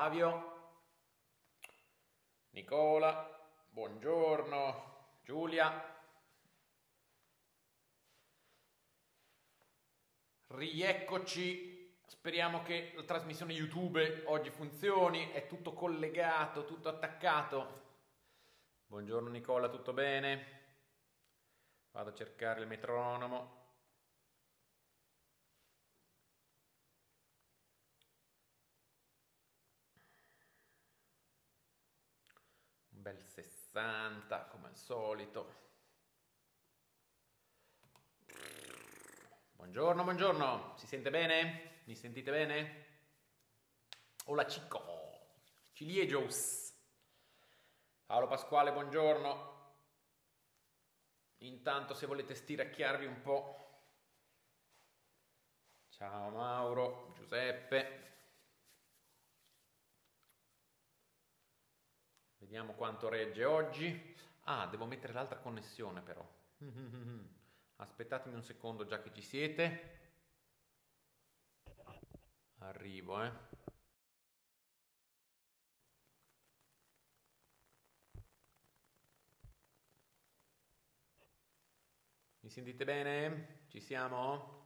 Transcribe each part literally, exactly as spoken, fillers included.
Flavio, Nicola, buongiorno, Giulia. Rieccoci, speriamo che la trasmissione YouTube oggi funzioni, è tutto collegato, tutto attaccato. Buongiorno Nicola, tutto bene? Vado a cercare il metronomo. Un bel sessanta come al solito. Buongiorno, buongiorno, si sente bene? Mi sentite bene? Hola chico, Ciliejos. Paolo Pasquale, buongiorno. Intanto se volete stiracchiarvi un po'. Ciao Mauro, Giuseppe. Vediamo quanto regge oggi. Ah, devo mettere l'altra connessione però. Aspettatemi un secondo già che ci siete. Arrivo, eh. Mi sentite bene? Ci siamo?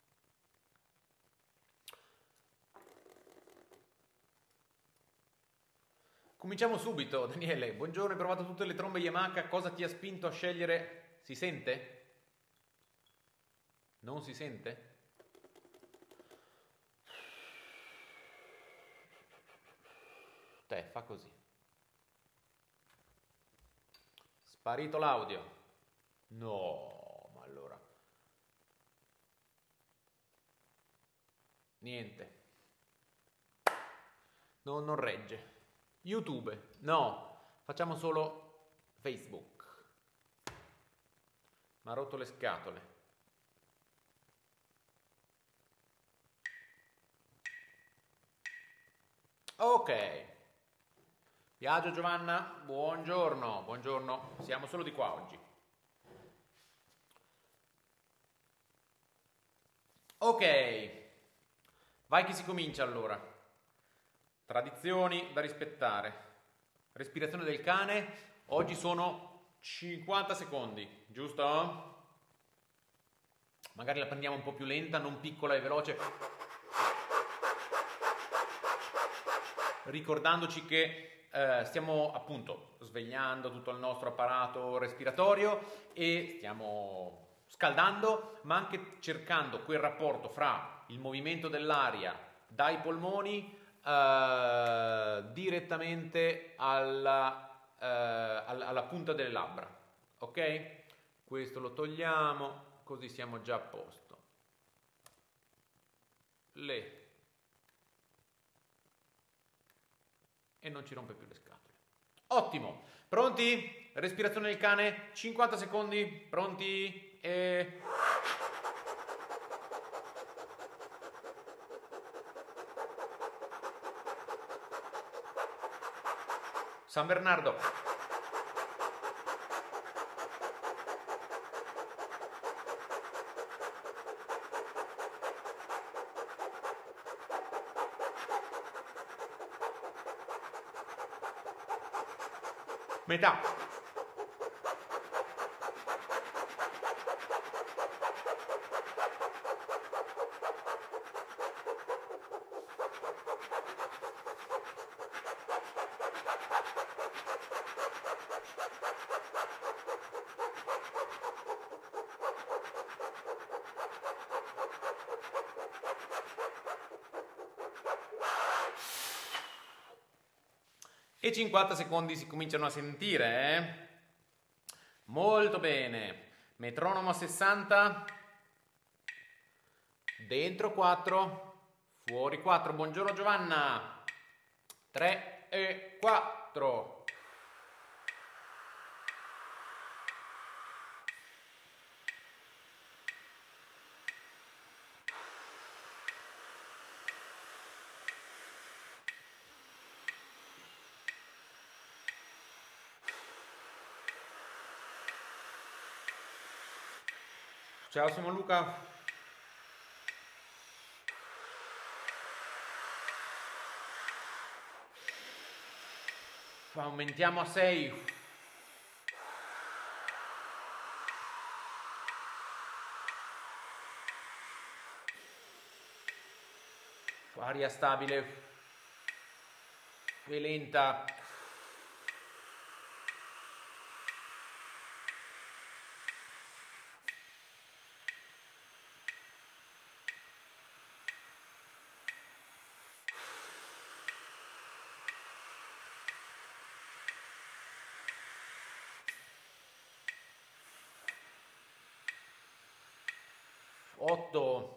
Cominciamo subito, Daniele. Buongiorno, hai provato tutte le trombe Yamaha. Cosa ti ha spinto a scegliere? Si sente? Non si sente? Te, fa così. Sparito l'audio. No, ma allora. Niente. No, non regge. YouTube. No, facciamo solo Facebook. Mi ha rotto le scatole. Ok. Biagio Giovanna, buongiorno, buongiorno, siamo solo di qua oggi. Ok, vai che si comincia allora. Tradizioni da rispettare. Respirazione del cane, oggi sono cinquanta secondi, giusto? Magari la prendiamo un po' più lenta, non piccola e veloce. Ricordandoci che Eh, stiamo appunto svegliando tutto il nostro apparato respiratorio e stiamo scaldando, ma anche cercando quel rapporto fra il movimento dell'aria dai polmoni eh, direttamente alla, eh, alla, alla punta delle labbra. Ok? Questo lo togliamo, così siamo già a posto. Le e non ci rompe più le scatole. Ottimo, pronti? Respirazione del cane, cinquanta secondi, pronti? E... San Bernardo. Metà. E cinquanta secondi si cominciano a sentire, eh? Molto bene. Metronomo a sessanta. Dentro quattro. Fuori quattro. Buongiorno Giovanna. tre e quattro. Ciao, siamo Luca. Aumentiamo a sei. Aria stabile e lenta. otto.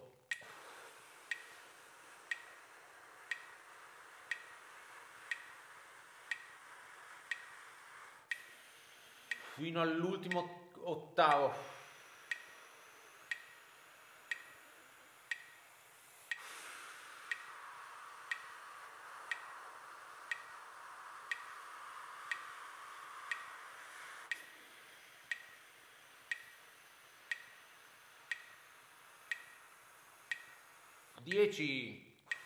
Fino all'ultimo ottavo. dieci.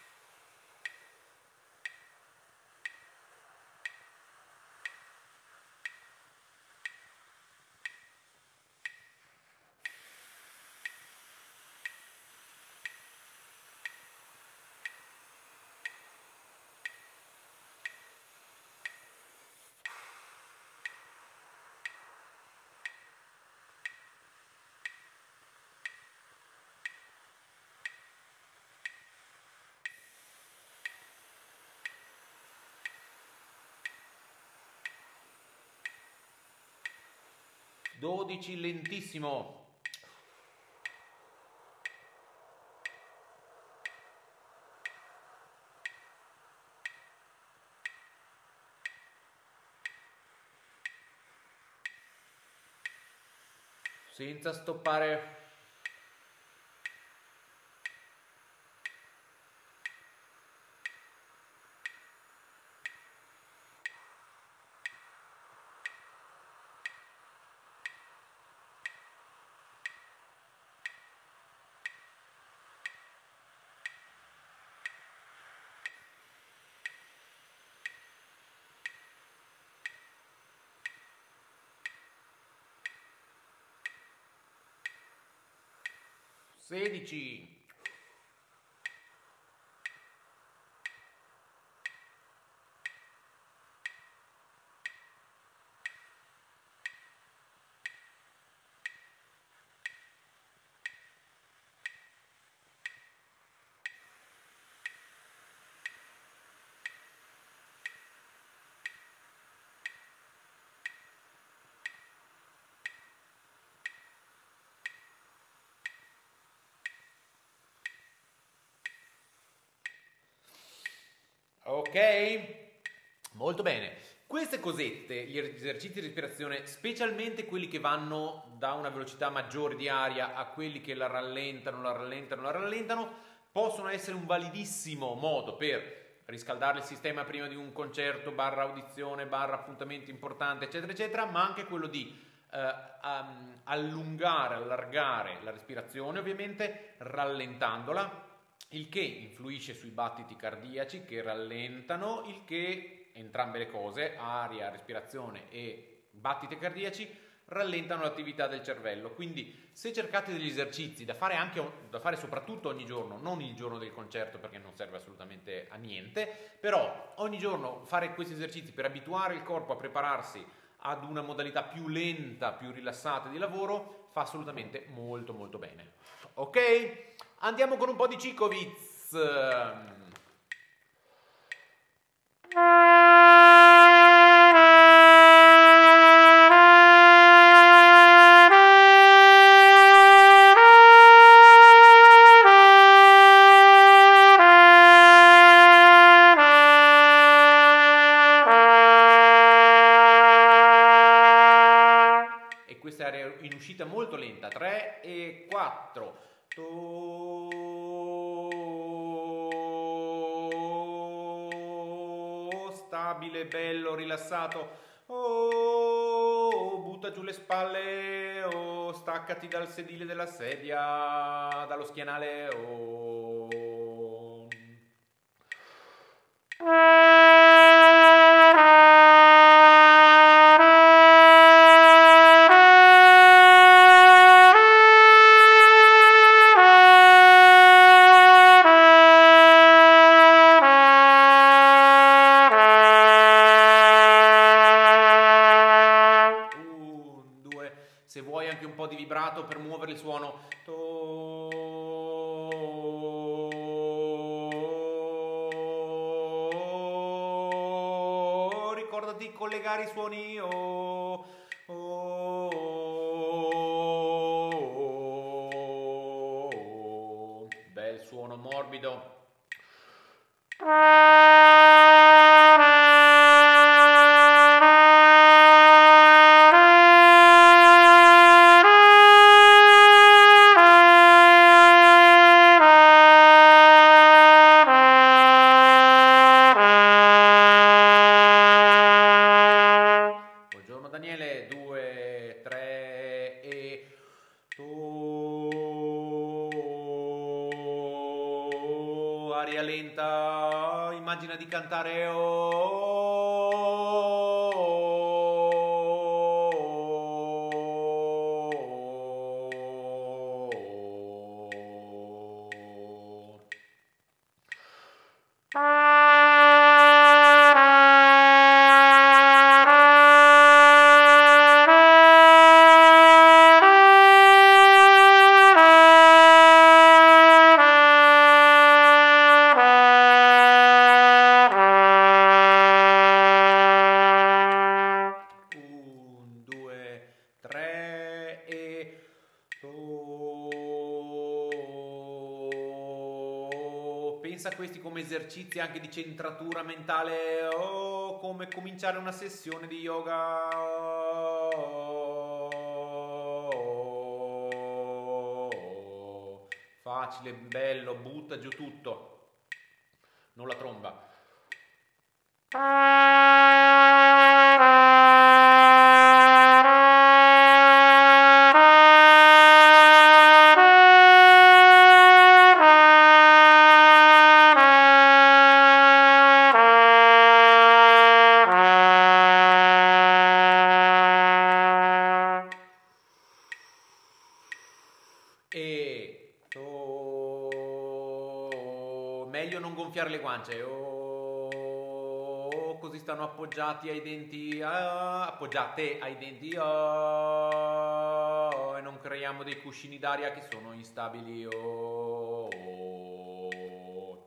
dodici, lentissimo. Senza stoppare. sedici. Ok, molto bene. Queste cosette, gli esercizi di respirazione, specialmente quelli che vanno da una velocità maggiore di aria a quelli che la rallentano, la rallentano, la rallentano, possono essere un validissimo modo per riscaldare il sistema prima di un concerto, barra audizione, barra appuntamento importante, eccetera, eccetera, ma anche quello di eh, um, allungare, allargare la respirazione, ovviamente rallentandola, il che influisce sui battiti cardiaci che rallentano, il che entrambe le cose, aria, respirazione e battiti cardiaci, rallentano l'attività del cervello. Quindi se cercate degli esercizi da fare anche da fare soprattutto ogni giorno, non il giorno del concerto perché non serve assolutamente a niente, però ogni giorno fare questi esercizi per abituare il corpo a prepararsi ad una modalità più lenta, più rilassata di lavoro, fa assolutamente molto molto bene. Ok? Andiamo con un po' di Cikovitz. E questa era in uscita molto lenta. tre e quattro. Oh, stabile, bello, rilassato. Oh, butta giù le spalle. Oh, staccati dal sedile della sedia, dallo schienale. Oh. di vibrato per muovere il suono. To. Ricordati di collegare i suoni. Oh, oh. Bel suono morbido. Aria lenta, immagina di cantare pensa a questi come esercizi anche di centratura mentale o come cominciare una sessione di yoga. Facile, bello, butta giù tutto, non la tromba. E oh, meglio non gonfiare le guance, oh, così stanno appoggiati ai denti, ah, appoggiate ai denti, oh, e non creiamo dei cuscini d'aria che sono instabili. Oh, oh.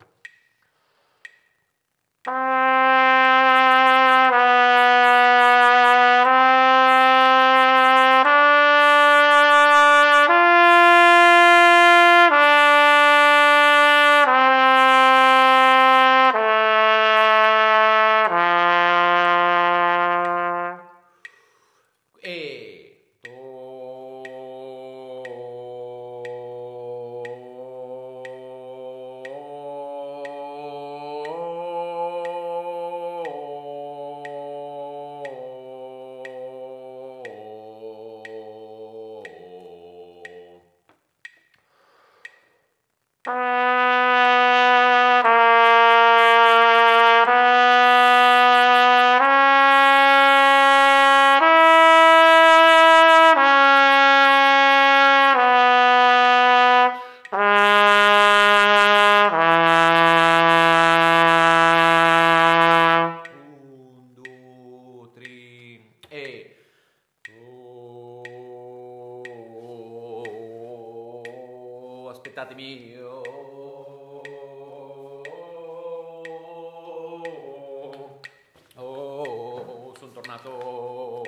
E to. E oh, aspettatemi. Oh, oh, sono tornato.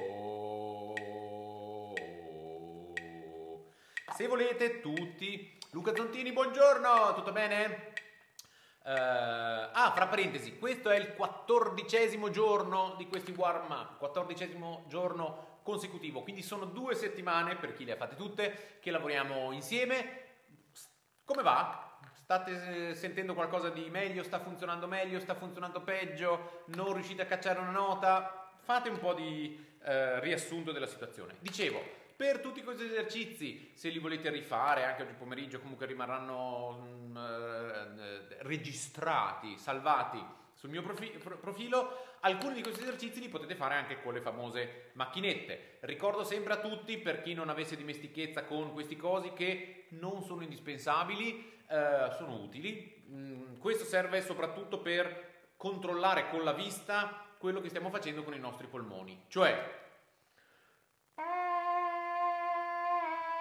Se volete tutti, Luca Zontini, buongiorno, tutto bene? Uh, ah, fra parentesi, questo è il quattordicesimo giorno di questi warm up, quattordicesimo giorno consecutivo, quindi sono due settimane, per chi le ha fatte tutte, che lavoriamo insieme. Come va? State sentendo qualcosa di meglio? Sta funzionando meglio? Sta funzionando peggio? Non riuscite a cacciare una nota? Fate un po' di uh, riassunto della situazione. Dicevo, per tutti questi esercizi, se li volete rifare anche oggi pomeriggio, comunque rimarranno mh, eh, registrati, salvati sul mio profi- profilo. Alcuni di questi esercizi li potete fare anche con le famose macchinette. Ricordo sempre a tutti, per chi non avesse dimestichezza con questi cosi, che non sono indispensabili, eh, sono utili. Mm, questo serve soprattutto per controllare con la vista quello che stiamo facendo con i nostri polmoni, cioè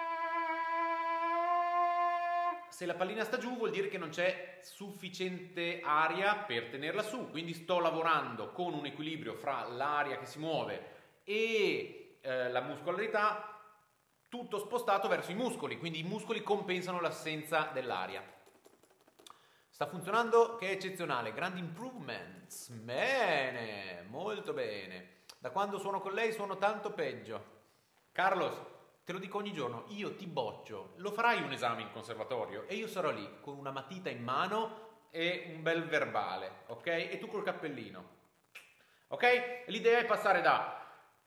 Se la pallina sta giù vuol dire che non c'è sufficiente aria per tenerla su, quindi sto lavorando con un equilibrio fra l'aria che si muove e eh, la muscolarità, tutto spostato verso i muscoli, quindi i muscoli compensano l'assenza dell'aria. Sta funzionando, che è eccezionale, grandi improvements, bene, molto bene. Da quando suono con lei suono tanto peggio. Carlos, te lo dico ogni giorno, io ti boccio, lo farai un esame in conservatorio e io sarò lì con una matita in mano e un bel verbale, ok? E tu col cappellino, ok? L'idea è passare da...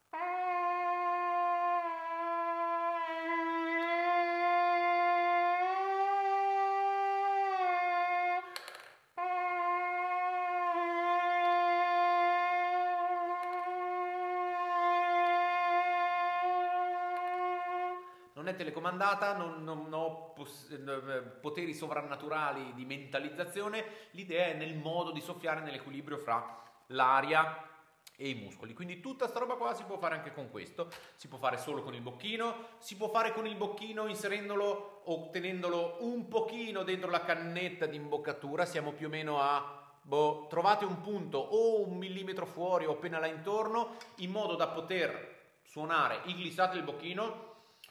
Non è telecomandata, non, non ho poteri sovrannaturali di mentalizzazione, l'idea è nel modo di soffiare nell'equilibrio fra l'aria e i muscoli. Quindi tutta sta roba qua si può fare anche con questo, si può fare solo con il bocchino, si può fare con il bocchino inserendolo o tenendolo un pochino dentro la cannetta di imboccatura, siamo più o meno a... Boh, trovate un punto o un millimetro fuori o appena là intorno, in modo da poter suonare il glissato del bocchino,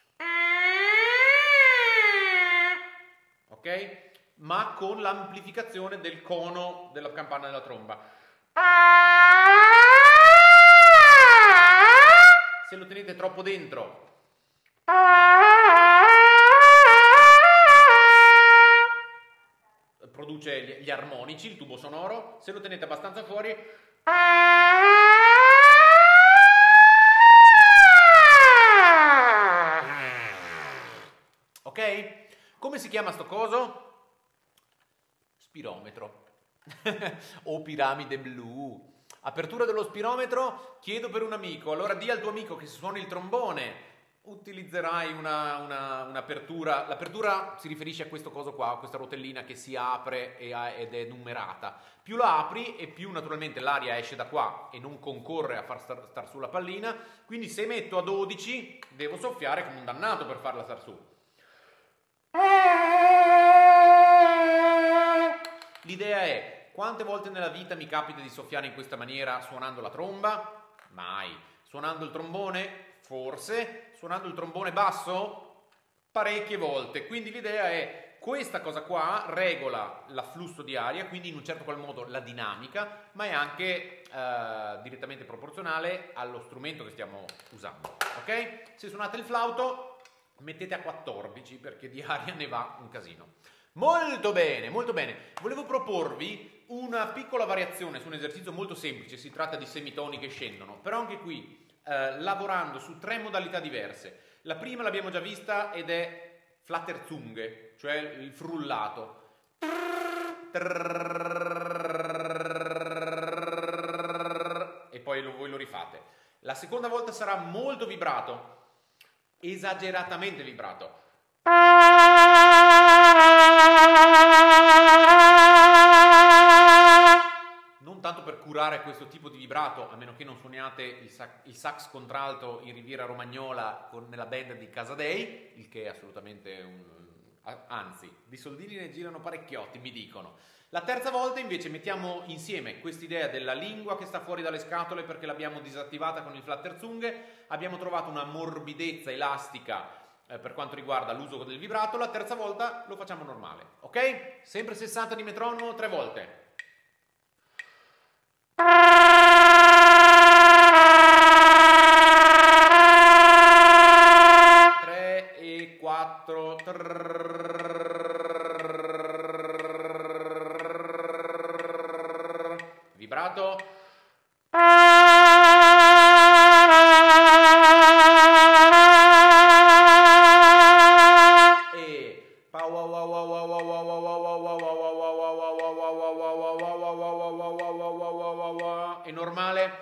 ok? Ma con l'amplificazione del cono della campana della tromba. Se lo tenete troppo dentro, produce gli, gli armonici, il tubo sonoro. Se lo tenete abbastanza fuori, ok? Come si chiama sto coso? Spirometro o piramide blu. Apertura dello spirometro, chiedo per un amico. Allora di al tuo amico che se suoni il trombone utilizzerai una, una, un'apertura. L'apertura si riferisce a questo coso qua, a questa rotellina che si apre e ha, ed è numerata. Più la apri e più naturalmente l'aria esce da qua e non concorre a far star, star su la pallina. Quindi se metto a dodici devo soffiare come un dannato per farla star su. L'idea è: quante volte nella vita mi capita di soffiare in questa maniera suonando la tromba? Mai. Suonando il trombone? Forse. Suonando il trombone basso? Parecchie volte. Quindi l'idea è: questa cosa qua regola l'afflusso di aria, quindi in un certo qual modo la dinamica, ma è anche eh, direttamente proporzionale allo strumento che stiamo usando. Ok? Se suonate il flauto, mettete a quattordici perché di aria ne va un casino. Molto bene, molto bene. Volevo proporvi una piccola variazione su un esercizio molto semplice. Si tratta di semitoni che scendono, però anche qui eh, lavorando su tre modalità diverse. La prima l'abbiamo già vista ed è Flatterzunge, cioè il frullato. E poi lo, voi lo rifate. La seconda volta sarà molto vibrato, esageratamente vibrato. Non tanto per curare questo tipo di vibrato, a meno che non suoniate il sax, il sax contralto in Riviera Romagnola con, nella band di Casadei, il che è assolutamente un... anzi, di soldini ne girano parecchiotti, mi dicono. La terza volta invece mettiamo insieme quest'idea della lingua che sta fuori dalle scatole perché l'abbiamo disattivata con il Flatterzunge, abbiamo trovato una morbidezza elastica eh, per quanto riguarda l'uso del vibrato. La terza volta lo facciamo normale, ok? Sempre sessanta di metronomo, tre volte. tre e quattro. Vibrato. E è normale.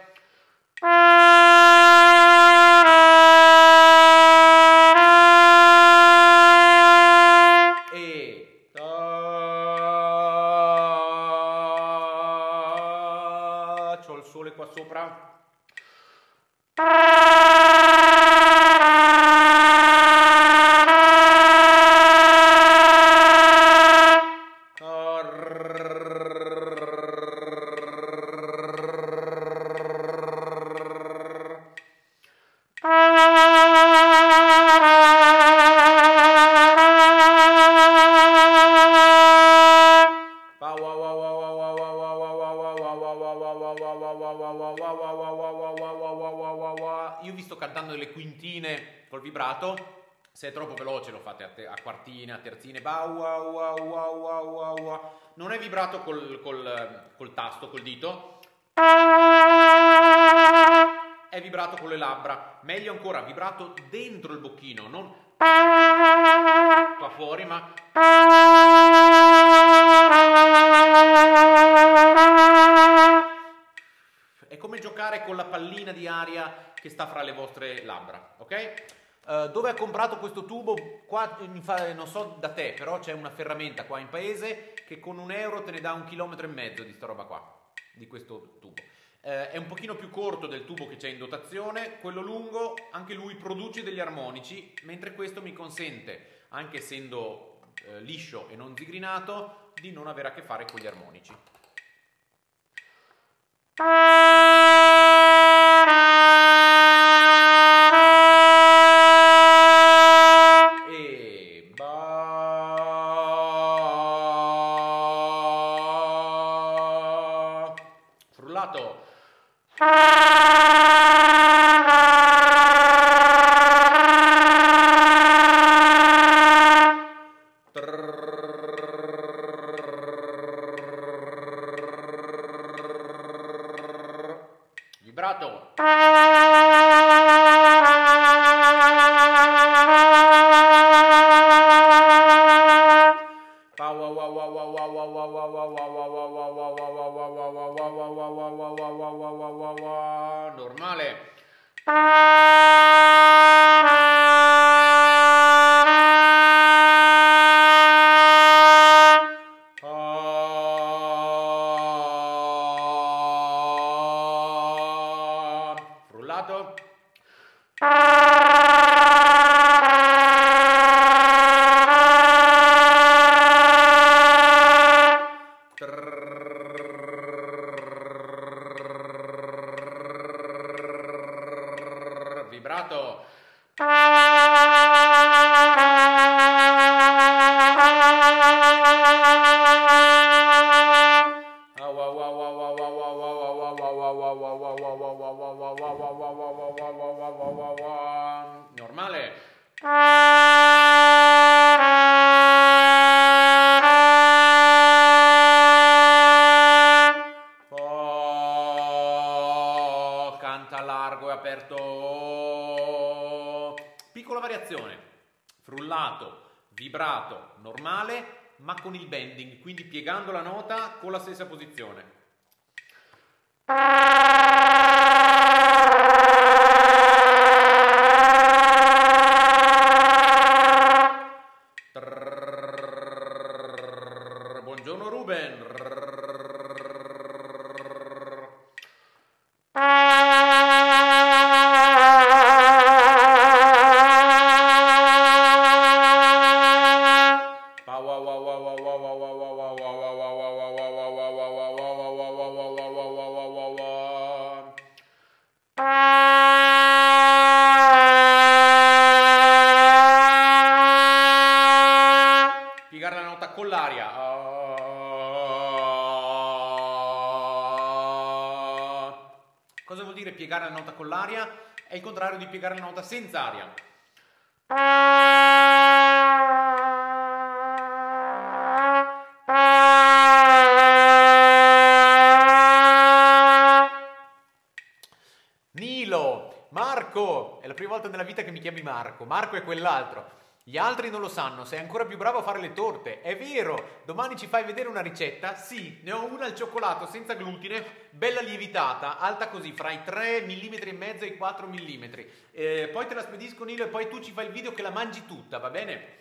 E c'ho il sole qua sopra. Io vi sto cantando delle quintine col vibrato. Se è troppo veloce lo fate a, te- a quartine, a terzine. Non è vibrato col, col, col tasto, col dito. È vibrato con le labbra. Meglio ancora, vibrato dentro il bocchino, non qua fuori, ma è come giocare con la pallina di aria che sta fra le vostre labbra, ok? Uh, dove ha comprato questo tubo? Qua, non so da te, però c'è una ferramenta qua in paese che con un euro te ne dà un chilometro e mezzo di sta roba qua, di questo tubo. Uh, è un pochino più corto del tubo che c'è in dotazione, quello lungo, anche lui produce degli armonici, mentre questo mi consente, anche essendo uh, liscio e non zigrinato, di non avere a che fare con gli armonici. Frullato. Vibrato. Normale. Frullato. Vibrato. Normale. Oh, canta largo e aperto. Piccola variazione. Frullato, vibrato, normale, ma con il bending, quindi piegando la nota con la stessa posizione. Buongiorno Ruben. Piegare la nota con l'aria. Cosa vuol dire piegare la nota con l'aria? È il contrario di piegare la nota senza aria. Nilo, Marco, è la prima volta nella vita che mi chiami Marco. Marco è quell'altro. Gli altri non lo sanno, sei ancora più bravo a fare le torte. È vero, domani ci fai vedere una ricetta? Sì, ne ho una al cioccolato senza glutine, bella lievitata, alta così, fra i tre millimetri e mezzo e i quattro millimetri. Eh, poi te la spedisco Nilo e poi tu ci fai il video che la mangi tutta, va bene?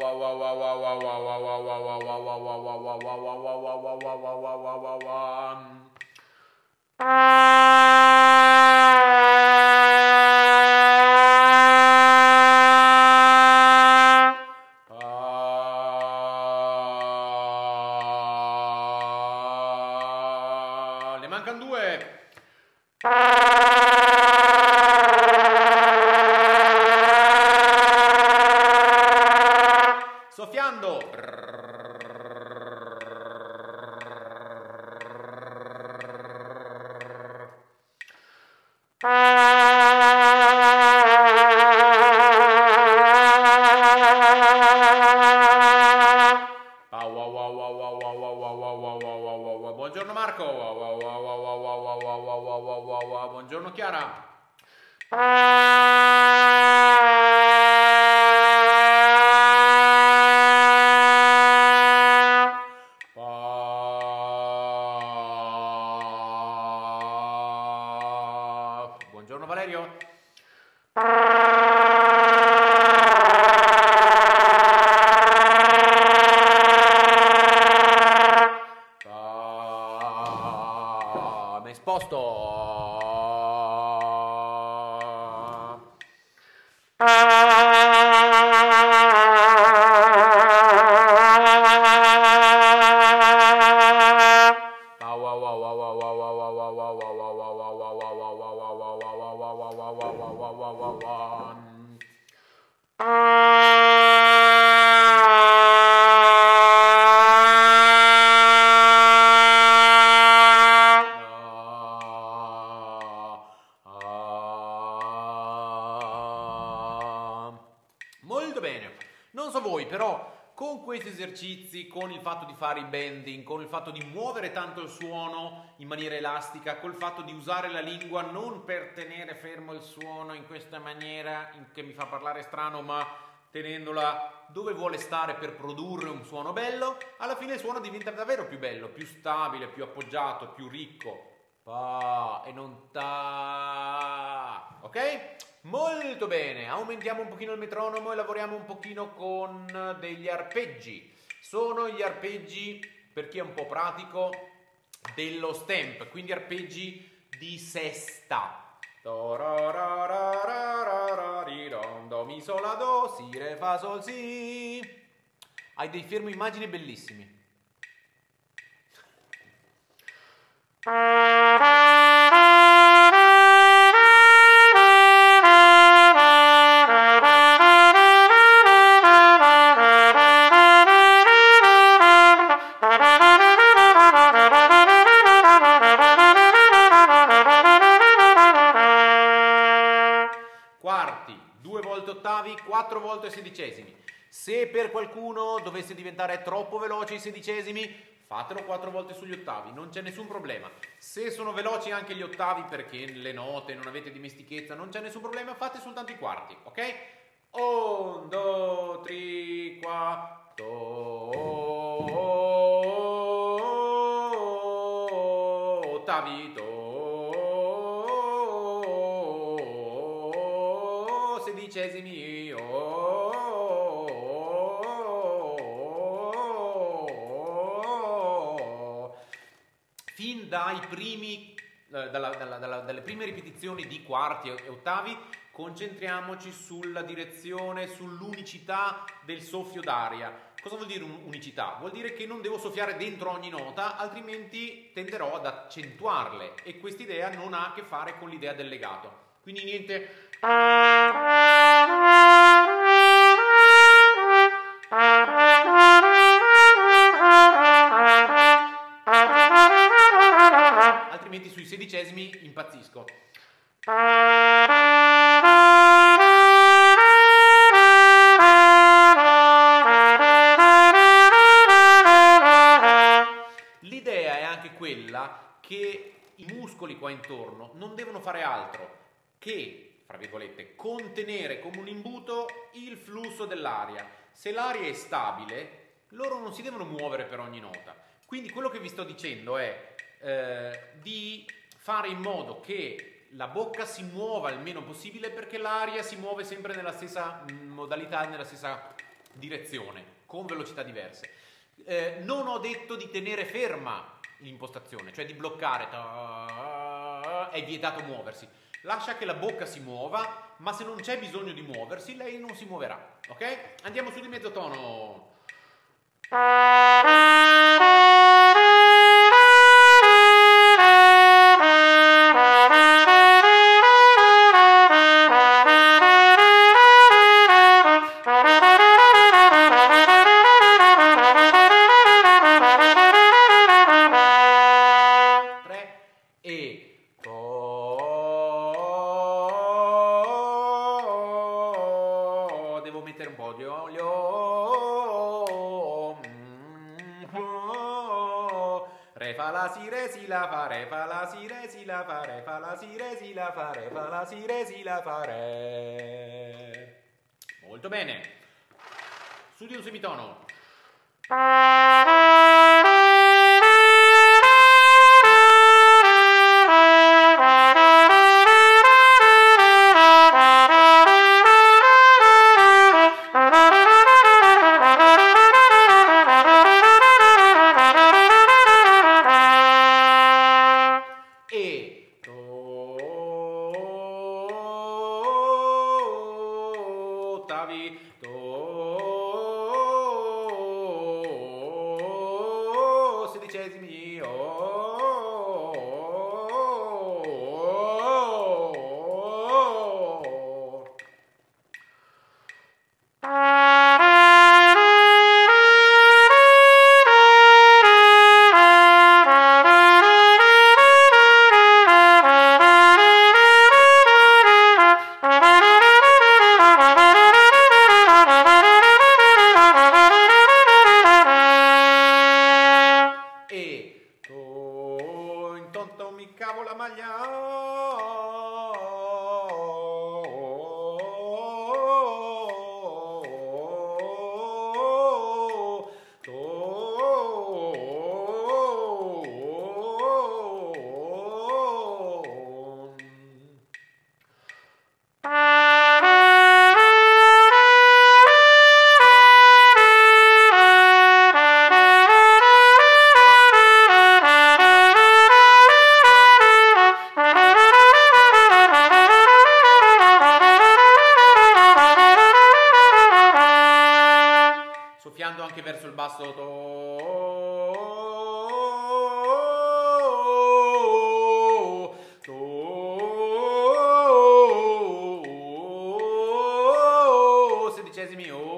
E Buongiorno Chiara. Buongiorno Valerio. Ah, mi sposto. Molto bene, non so voi, però con questi esercizi, con il fatto di fare i bending, con il fatto di muovere tanto il suono in maniera elastica, col fatto di usare la lingua non per tenere fermo il suono in questa maniera che mi fa parlare strano, ma tenendola dove vuole stare per produrre un suono bello, alla fine il suono diventa davvero più bello, più stabile, più appoggiato, più ricco. Pa e non ta, ok? Molto bene, aumentiamo un pochino il metronomo e lavoriamo un pochino con degli arpeggi. Sono gli arpeggi, per chi è un po' pratico, dello stamp, quindi arpeggi di sesta. Do, ra, ra, ra, ra, ra, ra, ri, rom, do, mi, sol, la, do, si, re, fa, sol, si. Hai dei fermo immagini bellissimi. Quarti, due volte ottavi, quattro volte sedicesimi. Se per qualcuno dovesse diventare troppo veloce i sedicesimi, fatelo quattro volte sugli ottavi, non c'è nessun problema. Se sono veloci anche gli ottavi perché le note non avete dimestichezza, non c'è nessun problema, fate soltanto i quarti, ok? Un, due, tre, quattro, ottavi, do, sedicesimi, fin dai primi, dalla, dalla, dalla, dalle prime ripetizioni di quarti e ottavi, concentriamoci sulla direzione, sull'unicità del soffio d'aria. Cosa vuol dire unicità? Vuol dire che non devo soffiare dentro ogni nota, altrimenti tenderò ad accentuarle e quest'idea non ha a che fare con l'idea del legato. Quindi niente... altrimenti sui sedicesimi impazzisco. L'idea è anche quella che i muscoli qua intorno non devono fare altro che, fra virgolette, contenere come un imbuto il flusso dell'aria. Se l'aria è stabile, loro non si devono muovere per ogni nota. Quindi quello che vi sto dicendo è eh, di fare in modo che la bocca si muova il meno possibile, perché l'aria si muove sempre nella stessa modalità, nella stessa direzione, con velocità diverse. Eh, non ho detto di tenere ferma l'impostazione, cioè di bloccare, è vietato muoversi. Lascia che la bocca si muova, ma se non c'è bisogno di muoversi, lei non si muoverà, ok? Andiamo su di mezzo tono. Re, Re fa la si re si la fa re fa la si re si la fa re fa la si re si la fa re fa la si re si la fa re. Molto bene. Su di un semitono. Anche verso il basso to, to, sedicesimi o.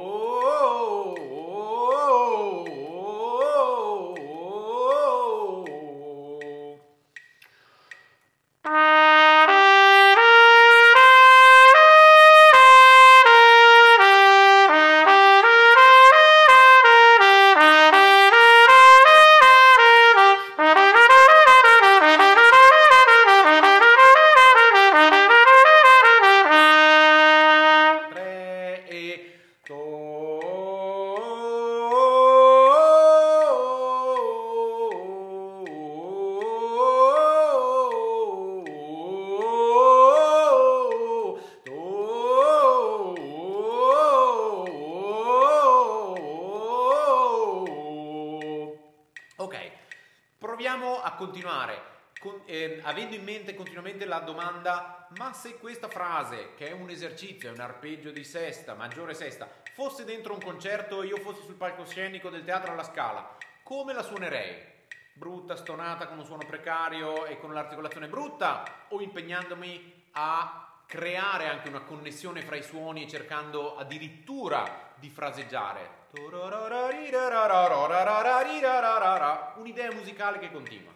Proviamo a continuare, con, eh, avendo in mente continuamente la domanda: ma se questa frase, che è un esercizio, è un arpeggio di sesta, maggiore sesta, fosse dentro un concerto e io fossi sul palcoscenico del Teatro alla Scala, come la suonerei? Brutta, stonata, con un suono precario e con l'articolazione brutta, o impegnandomi a creare anche una connessione fra i suoni e cercando addirittura di fraseggiare? Un'idea musicale che continua.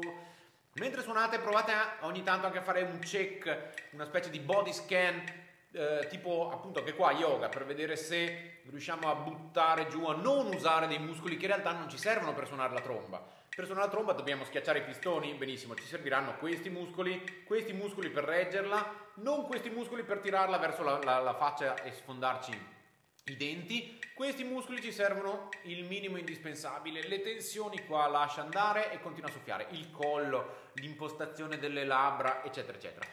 Provate ogni tanto anche a fare un check, una specie di body scan eh, tipo appunto che qua yoga, per vedere se riusciamo a buttare giù, a non usare dei muscoli che in realtà non ci servono per suonare la tromba. Per suonare la tromba dobbiamo schiacciare i pistoni, benissimo, ci serviranno questi muscoli, questi muscoli per reggerla, non questi muscoli per tirarla verso la, la, la faccia e sfondarci i denti. Questi muscoli ci servono il minimo indispensabile, le tensioni qua lascia andare e continua a soffiare, il collo, l'impostazione delle labbra, eccetera, eccetera.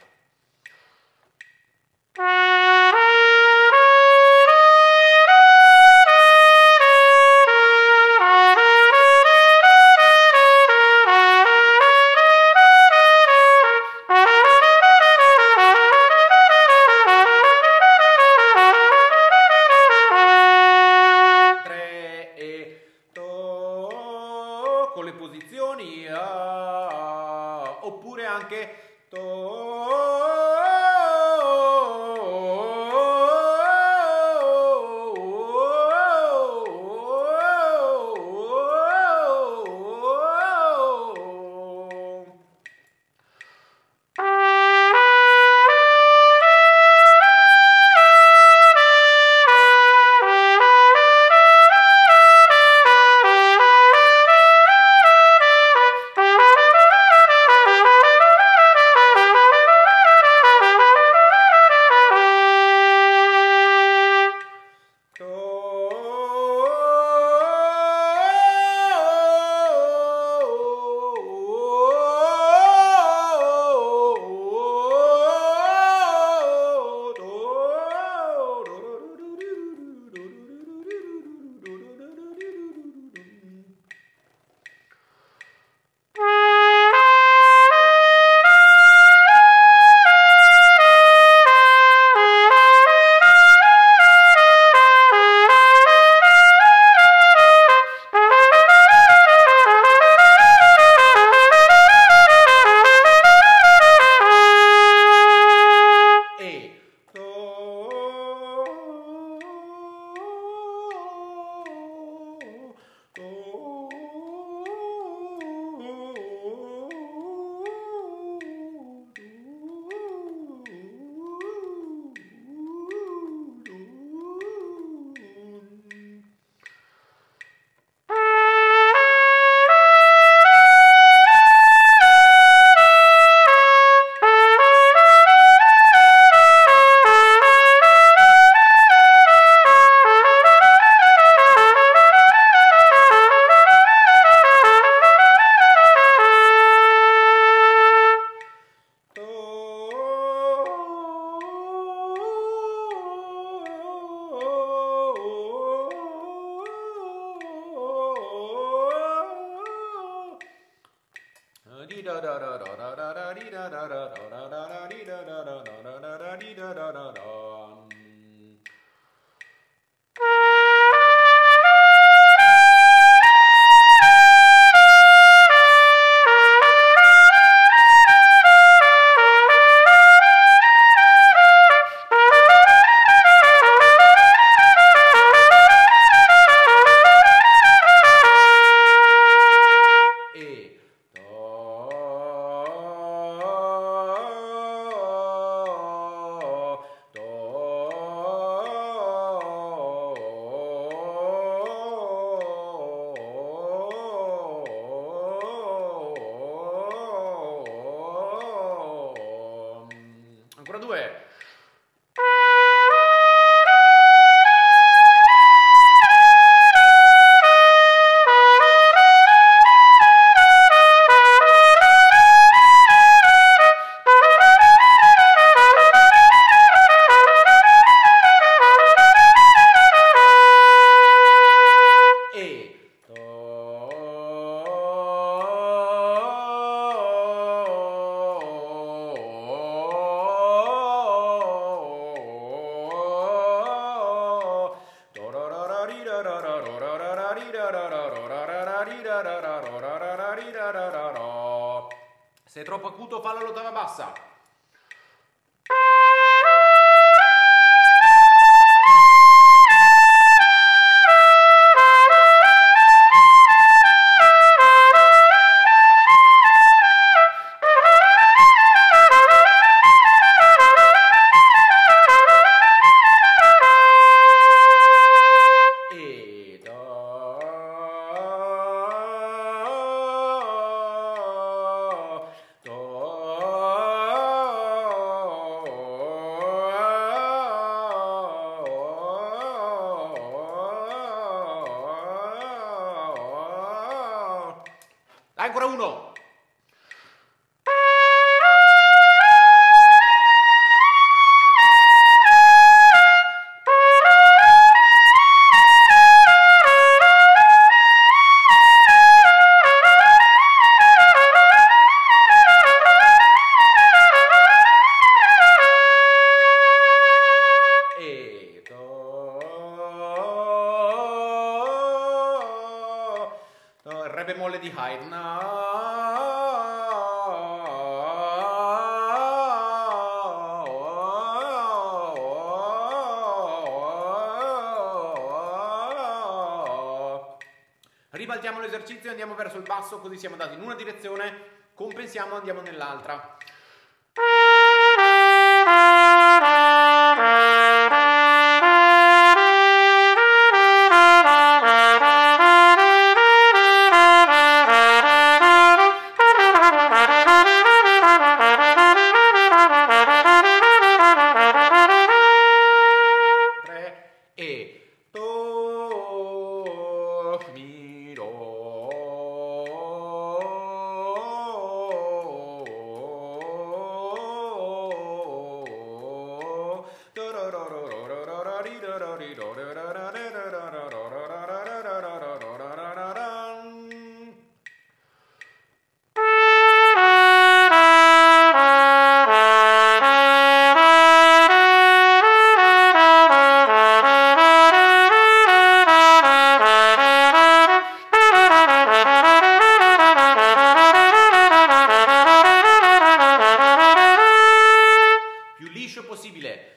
Se è troppo acuto, falla all'ottava bassa. ancora uno. Re bemolle di Haydn. Ribaltiamo l'esercizio e andiamo verso il basso, così siamo andati in una direzione, compensiamo e andiamo nell'altra. Possibile.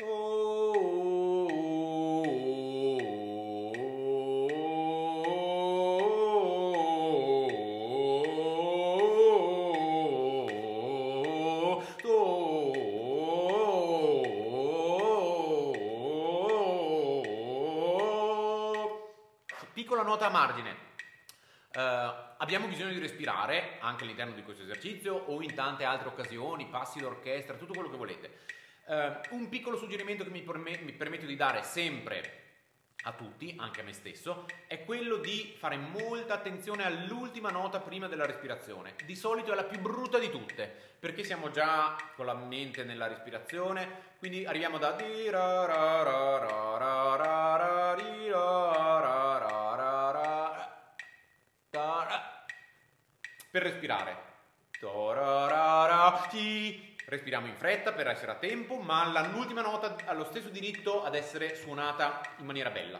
Piccola nota a margine. Uh, abbiamo bisogno di respirare anche all'interno di questo esercizio o in tante altre occasioni, passi d'orchestra, tutto quello che volete. Uh, un piccolo suggerimento che mi, permet- mi permetto di dare sempre a tutti, anche a me stesso, è quello di fare molta attenzione all'ultima nota prima della respirazione. Di solito è la più brutta di tutte, perché siamo già con la mente nella respirazione, quindi arriviamo da di ra ra ra ra ra ra ra di ra ra ra ra ra ra per respirare. Do ra ra ra ti. Respiriamo in fretta per essere a tempo, ma l'ultima nota ha lo stesso diritto ad essere suonata in maniera bella.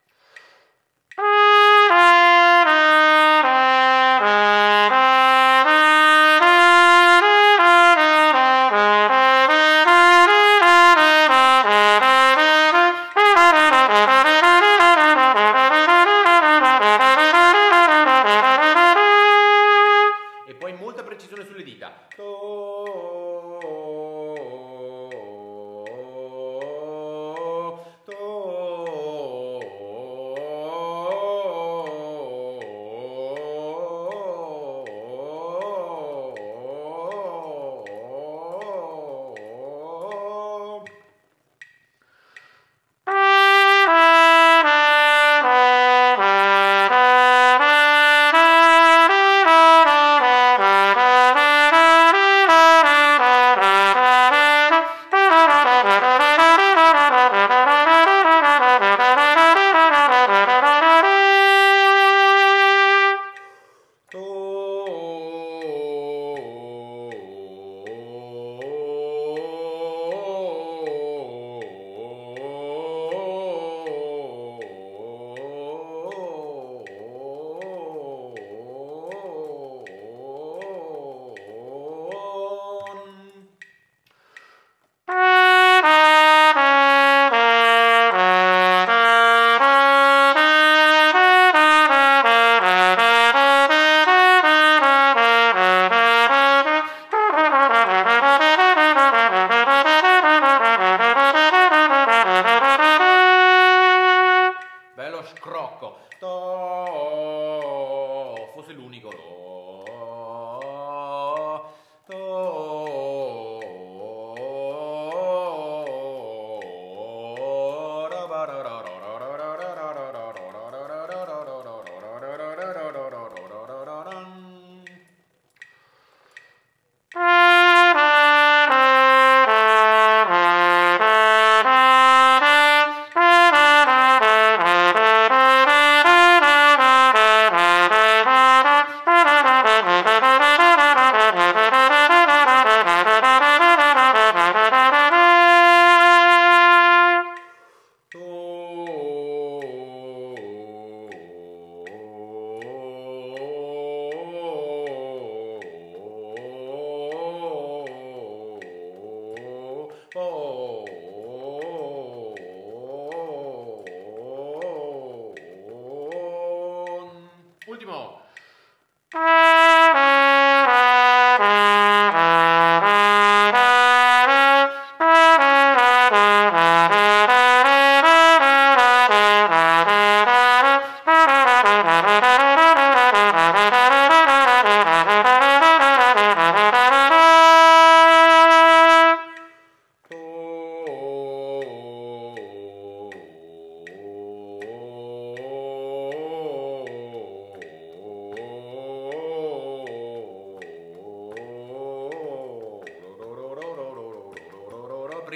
E poi molta precisione sulle dita.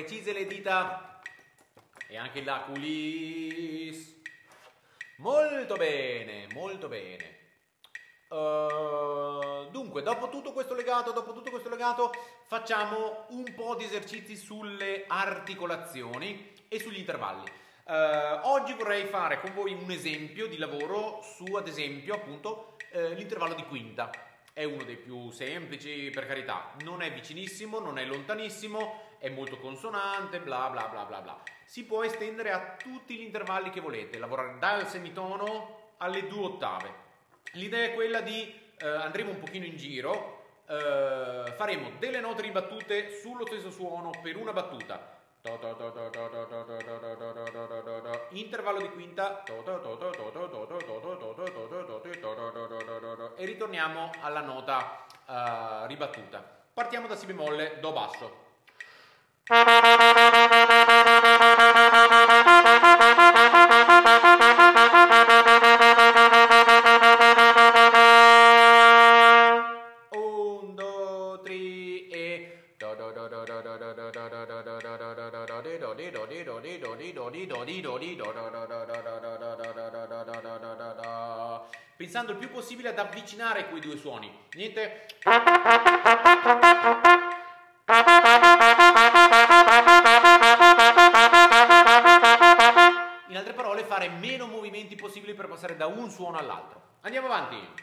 precise le dita e anche la coulisse. Molto bene, molto bene. Uh, dunque, dopo tutto questo legato, dopo tutto questo legato, facciamo un po' di esercizi sulle articolazioni e sugli intervalli. Uh, oggi vorrei fare con voi un esempio di lavoro su, ad esempio, appunto, eh, l'intervallo di quinta. È uno dei più semplici, per carità, non è vicinissimo, non è lontanissimo, è molto consonante, bla bla bla bla bla. Si può estendere a tutti gli intervalli che volete, lavorare dal semitono alle due ottave. L'idea è quella di, eh, andremo un pochino in giro, eh, faremo delle note ribattute sullo stesso suono per una battuta. Intervallo di quinta e ritorniamo alla nota uh, ribattuta. Partiamo da si bemolle, do basso. Un, due, tre e do do do do do do do do do do do do do pensando il più possibile ad avvicinare quei due suoni. Niente. In altre parole, fare meno movimenti possibili per passare da un suono all'altro. Andiamo avanti.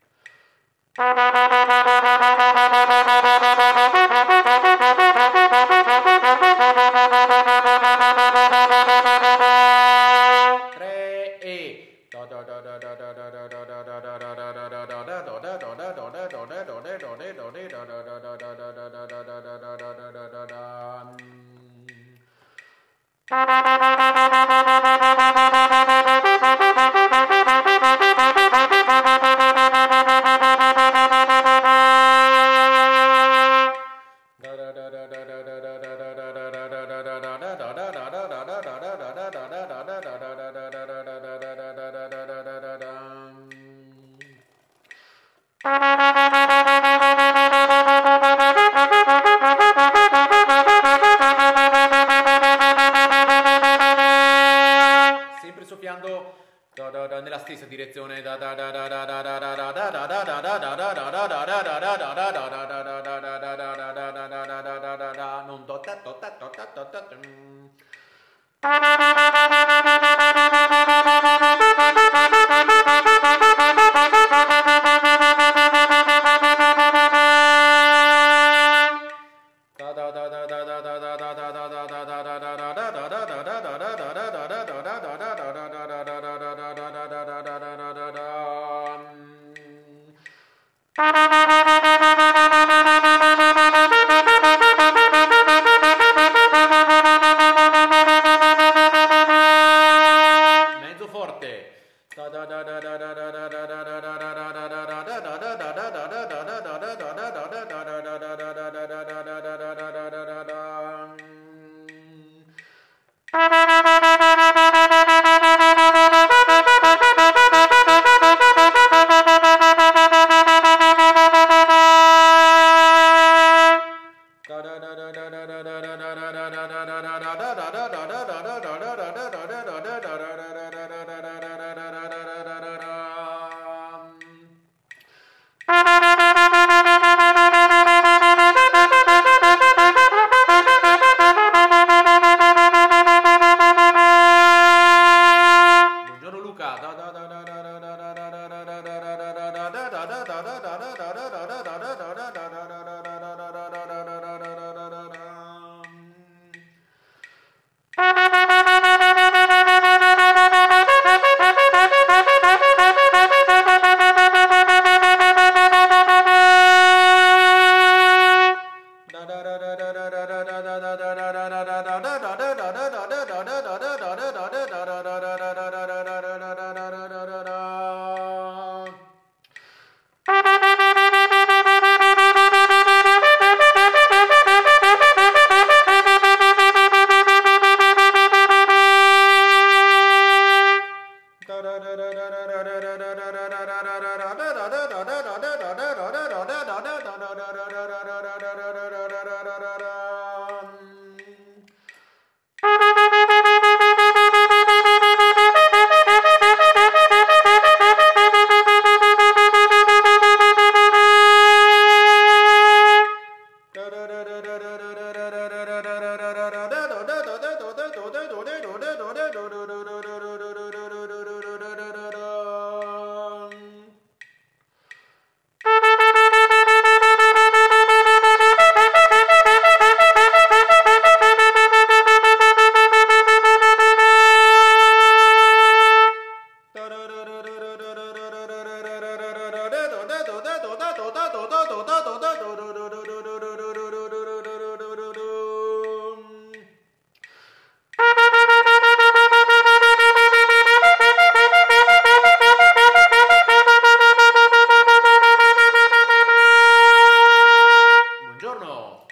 Tre e sempre soffiando nella stessa direzione. Non do ta ta ta ta ta ta ta.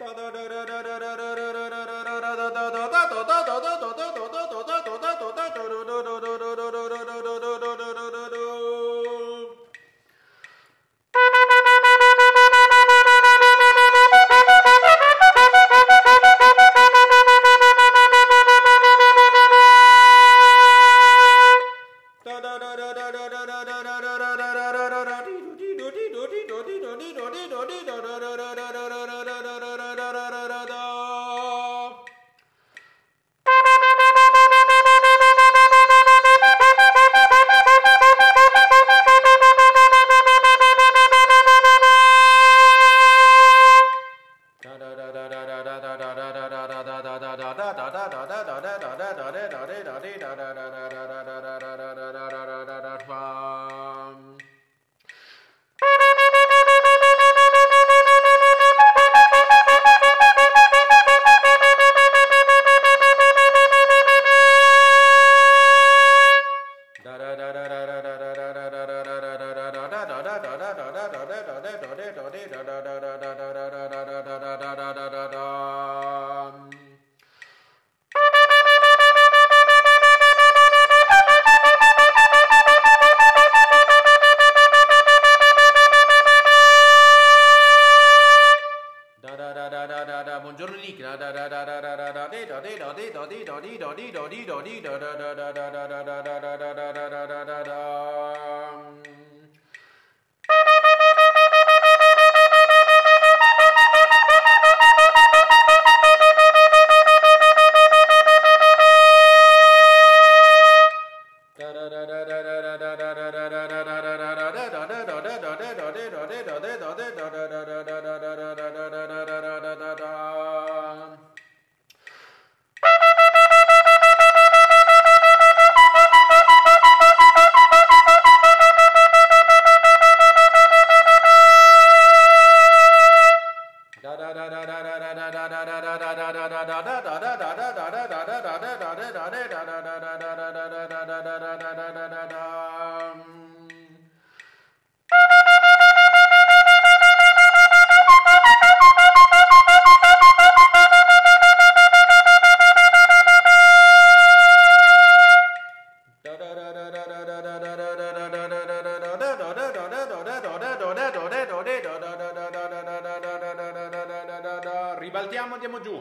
Buongiorno Nick. Ribaltiamo, andiamo giù.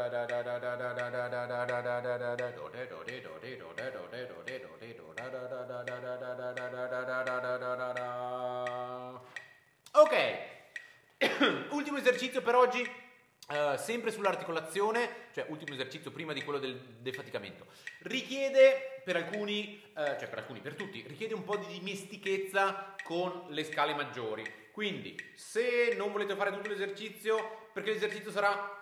Ok, ultimo esercizio per oggi. Uh, sempre sull'articolazione, cioè ultimo esercizio prima di quello del defaticamento, richiede per alcuni, uh, cioè per alcuni, per tutti, richiede un po' di dimestichezza con le scale maggiori. Quindi, se non volete fare tutto l'esercizio, perché l'esercizio sarà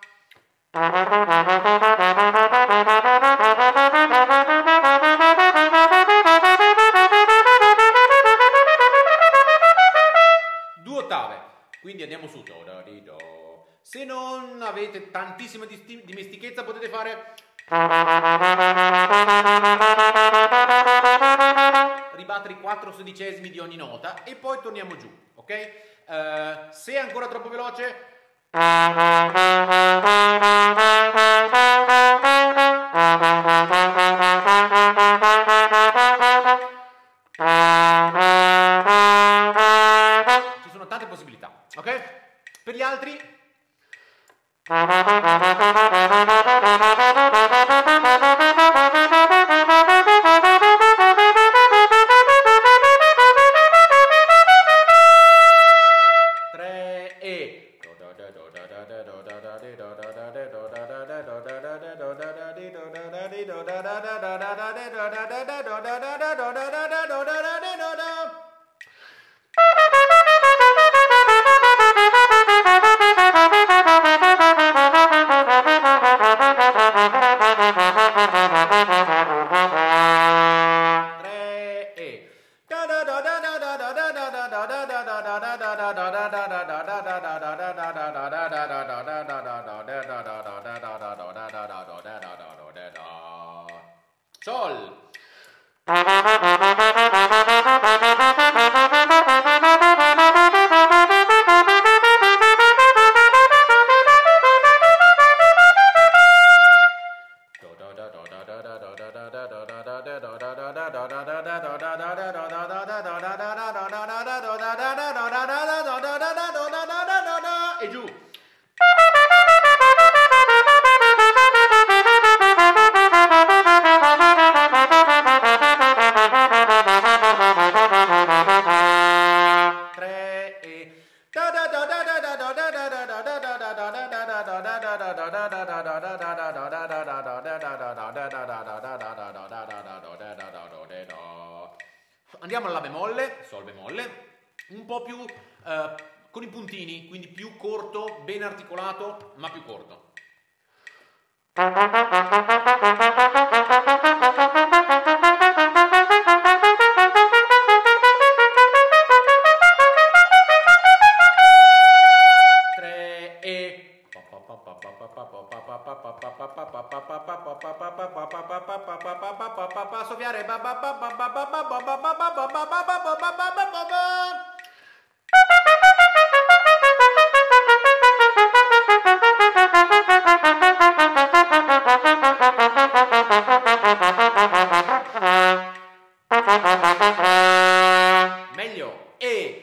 due ottave, quindi andiamo su do, do, di, do. Se non avete tantissima dimestichezza potete fare ribattere i quattro sedicesimi di ogni nota e poi torniamo giù, ok? Uh, se è ancora troppo veloce ci sono tante possibilità, ok? Per gli altri tre e Sol. E giù. Andiamo alla bemolle, sol bemolle, un po' più eh, con i puntini, quindi più corto, ben articolato, ma più corto. tre e soffiare. Meglio. E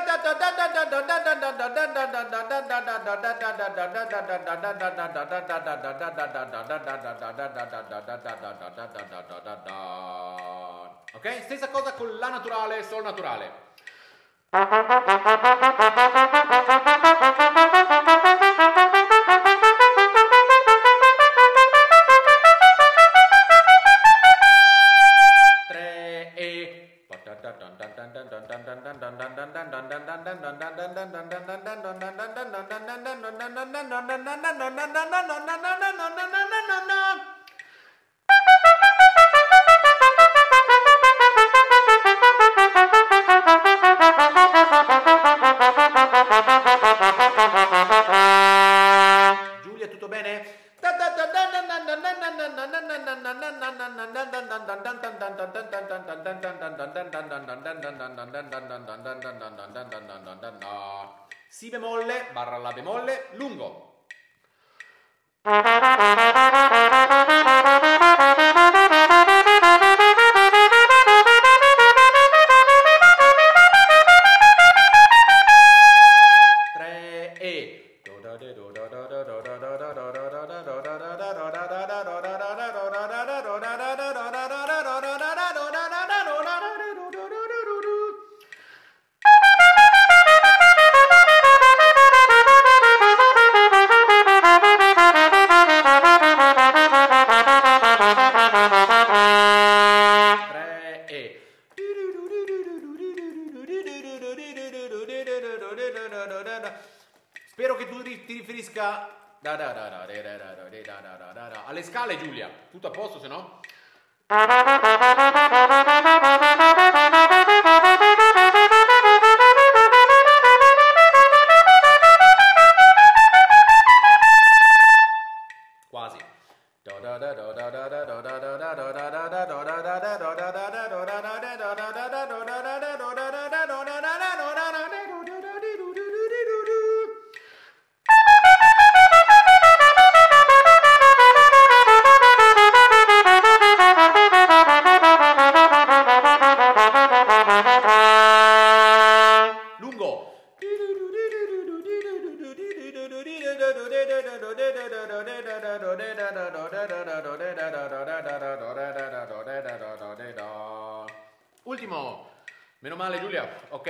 ok, stessa cosa con la naturale, sol naturale. tre e Giulia, tutto bene? Si bemolle barra la bemolle lungo. tre e Alle scale, Giulia, tutto a posto, se no? Quasi. Lungo. Ultimo. Meno male, Giulia. Ok.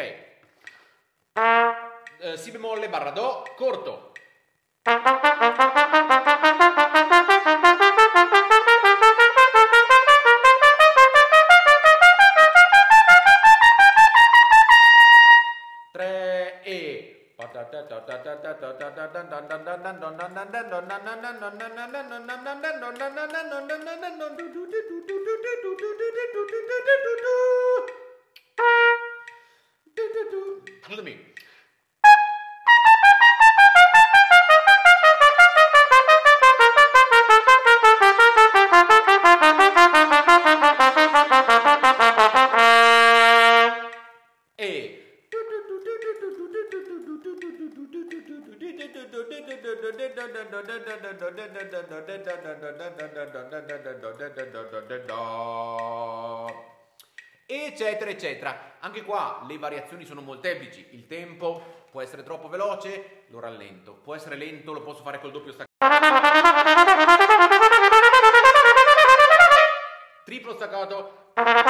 Eh, si bemolle barra do, corto. tre e scusami. Eccetera eccetera. Anche qua le variazioni sono molteplici. Il tempo può essere troppo veloce, lo rallento, può essere lento, lo posso fare col doppio staccato, triplo staccato,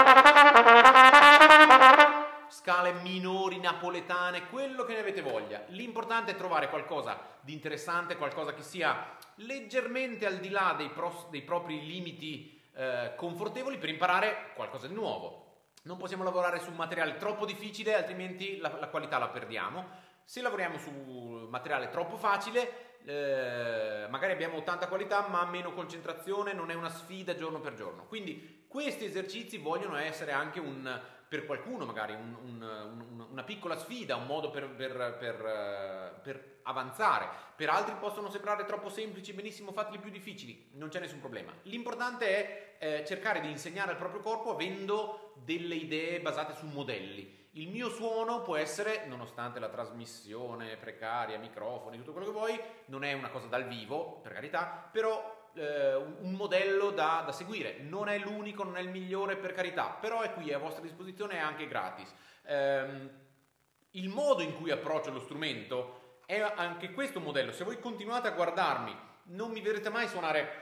scale minori napoletane, quello che ne avete voglia. L'importante è trovare qualcosa di interessante, qualcosa che sia leggermente al di là dei, pros, dei propri limiti eh, confortevoli, per imparare qualcosa di nuovo. Non possiamo lavorare su un materiale troppo difficile, altrimenti la, la qualità la perdiamo. Se lavoriamo su materiale troppo facile, eh, magari abbiamo tanta qualità ma meno concentrazione, non è una sfida giorno per giorno. Quindi questi esercizi vogliono essere anche un, per qualcuno magari un, un, un, una piccola sfida, un modo per, per, per, per avanzare. Per altri possono sembrare troppo semplici, benissimo, fateli più difficili, non c'è nessun problema. L'importante è eh, cercare di insegnare al proprio corpo avendo delle idee basate su modelli. Il mio suono può essere, nonostante la trasmissione precaria, microfoni, tutto quello che vuoi, non è una cosa dal vivo, per carità, però eh, un modello da, da seguire. Non è l'unico, non è il migliore, per carità, però è qui, è a vostra disposizione, è anche gratis. Ehm, il modo in cui approccio lo strumento è anche questo modello. Se voi continuate a guardarmi, non mi vedrete mai suonare.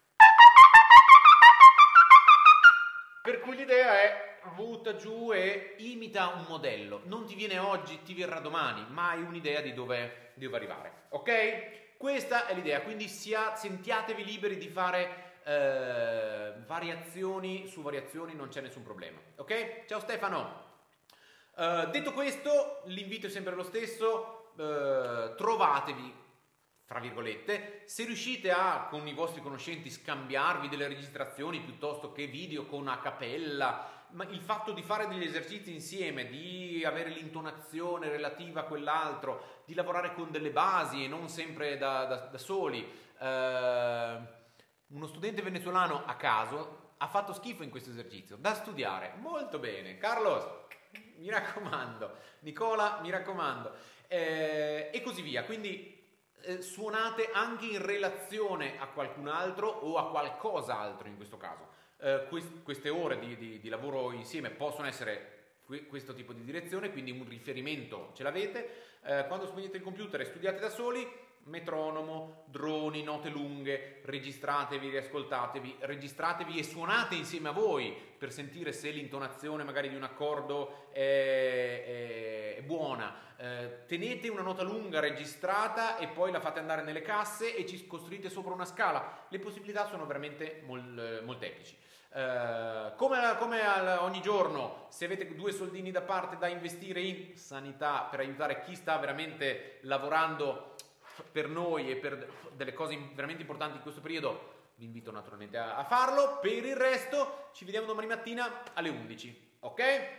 Per cui l'idea è butta giù e imita un modello. Non ti viene oggi, ti verrà domani, ma hai un'idea di dove, di dove arrivare. Ok? Questa è l'idea, quindi sia, sentiatevi liberi di fare eh, variazioni su variazioni, non c'è nessun problema. Ok? Ciao Stefano! Uh, detto questo, l'invito è sempre lo stesso, uh, trovatevi, fra virgolette, se riuscite a, con i vostri conoscenti, scambiarvi delle registrazioni piuttosto che video con a cappella, ma il fatto di fare degli esercizi insieme, di avere l'intonazione relativa a quell'altro, di lavorare con delle basi e non sempre da, da, da soli. Uh, uno studente venezuelano a caso ha fatto schifo in questo esercizio, da studiare, molto bene. Carlos, mi raccomando, Nicola, mi raccomando, eh, e così via. Quindi eh, suonate anche in relazione a qualcun altro o a qualcos'altro in questo caso. Eh, quest- queste ore di, di, di lavoro insieme possono essere que- questo tipo di direzione, quindi un riferimento ce l'avete. Eh, quando spegnete il computer e studiate da soli, metronomo, droni, note lunghe, registratevi, riascoltatevi, registratevi e suonate insieme a voi per sentire se l'intonazione magari di un accordo è, è, è buona. Eh, tenete una nota lunga registrata e poi la fate andare nelle casse e ci costruite sopra una scala. Le possibilità sono veramente mol, molteplici. Uh, come, come al, ogni giorno, se avete due soldini da parte da investire in sanità per aiutare chi sta veramente lavorando per noi e per delle cose veramente importanti in questo periodo, vi invito naturalmente a, a farlo. Per il resto ci vediamo domani mattina alle undici, ok?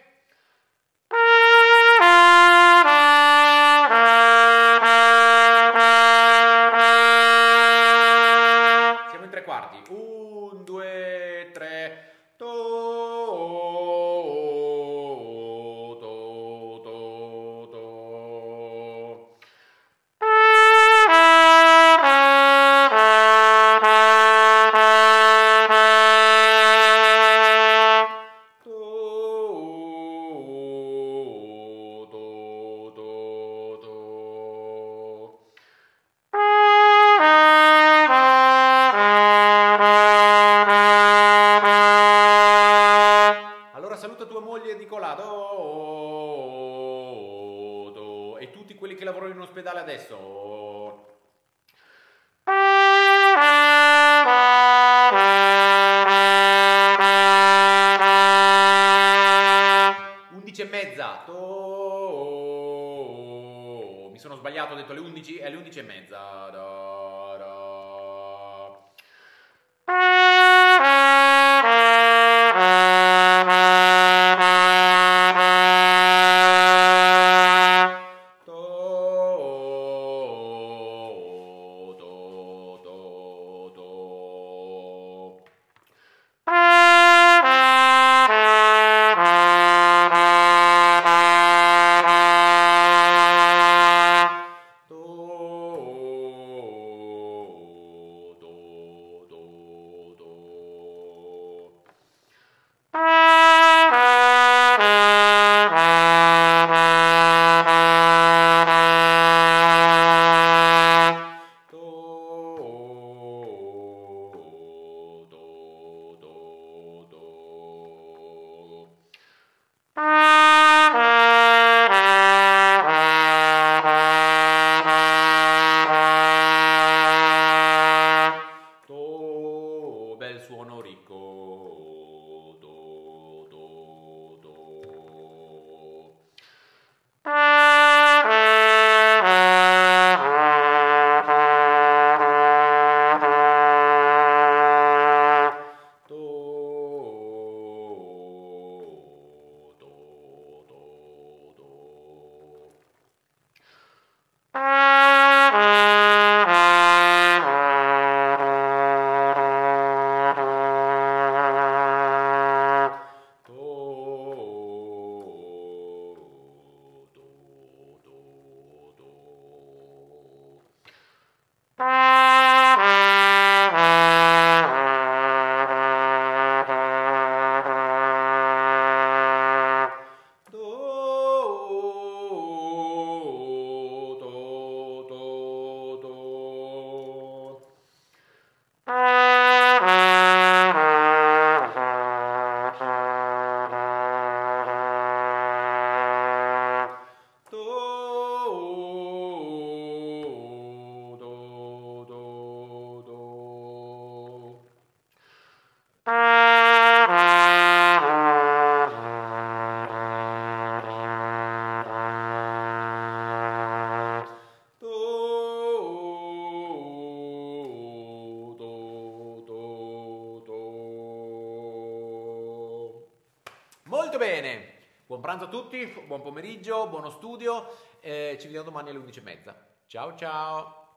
Siamo in tre quarti. Un, due, tre. To, to, to, to. Allora saluta tua moglie di colà, do, do, e tutti quelli che lavorano in ospedale adesso. Undici e mezza. To, mi sono sbagliato, ho detto alle undici, è alle undici e mezza. Da, da. Bel suono ricco. Do, do, do. Molto bene, buon pranzo a tutti, buon pomeriggio, buono studio, eh, ci vediamo domani alle undici e mezza. Ciao ciao!